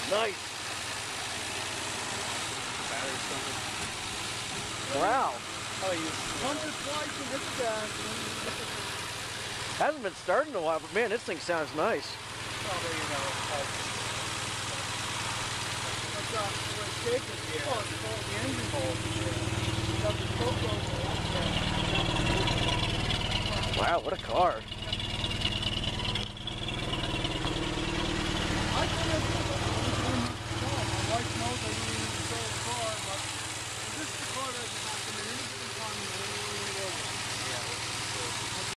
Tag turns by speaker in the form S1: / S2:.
S1: Nice. Wow.
S2: Oh, you pumped it twice and it's gas.
S1: Hasn't been starting in a while, but man, this thing sounds nice.
S2: Probably, you know, what's up? We're shaking here. Oh, it's called the engine hole. Yeah.
S1: Wow, what a car.